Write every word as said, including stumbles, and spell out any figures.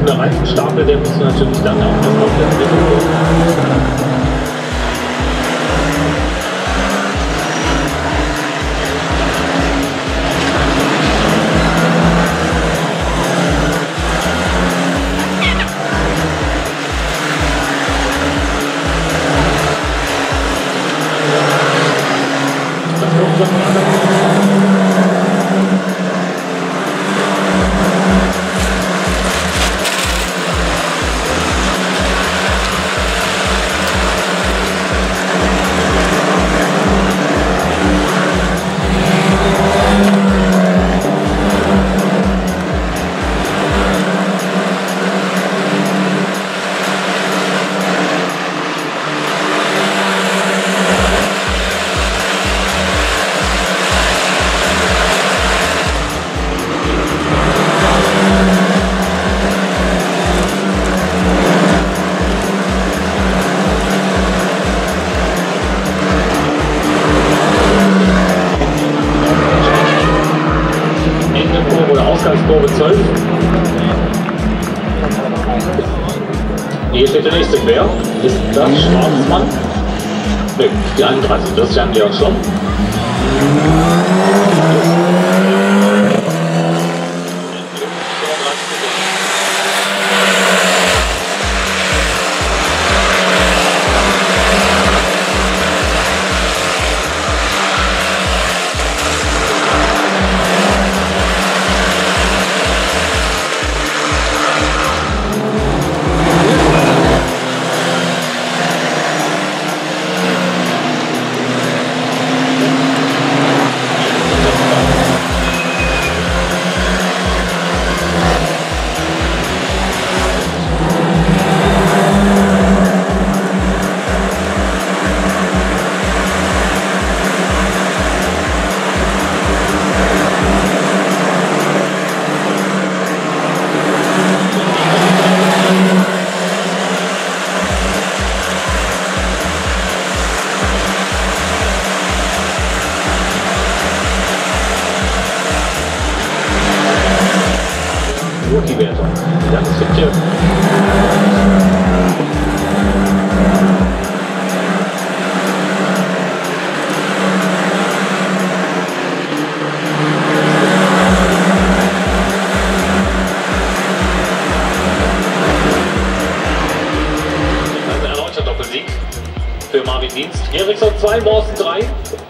Und der Reifenstapel, der muss natürlich dann auch das komplett mitnehmen. Ausgangskurve zwölf. Hier steht der nächste quer. Ist das Schwarzmann? Ne, die einunddreißig. Das ist Jan Georg Schlomm. Die Wertung. Ganz sicher. Also erneuter Doppelsieg für Marvin Dienst. Eriksson zwei, Morsten drei.